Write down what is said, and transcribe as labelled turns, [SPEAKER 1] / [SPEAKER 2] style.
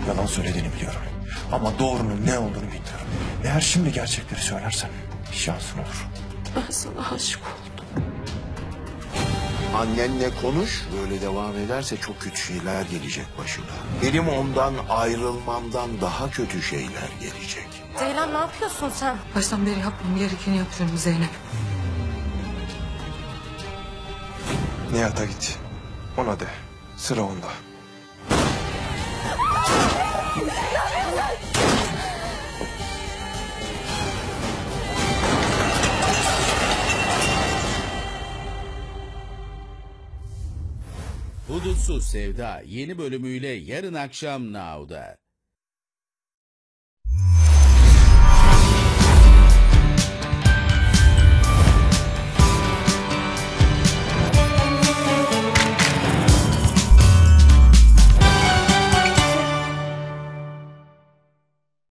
[SPEAKER 1] Yalan söylediğini biliyorum. Ama doğrunun ne olduğunu bilmiyorum. Eğer şimdi gerçekleri söylersen bir şansın olur.
[SPEAKER 2] Ben sana aşık oldum.
[SPEAKER 3] Annenle konuş. Böyle devam ederse çok kötü şeyler gelecek başına. Benim ondan ayrılmamdan daha kötü şeyler gelecek.
[SPEAKER 2] Ceylan ne yapıyorsun sen?
[SPEAKER 4] Baştan beri yapmam gerekeni yapıyorum Zeynep.
[SPEAKER 1] Nihat'a git. Ona de. Sıra onda.
[SPEAKER 5] Hudutsuz Sevda yeni bölümüyle yarın akşam Now'da.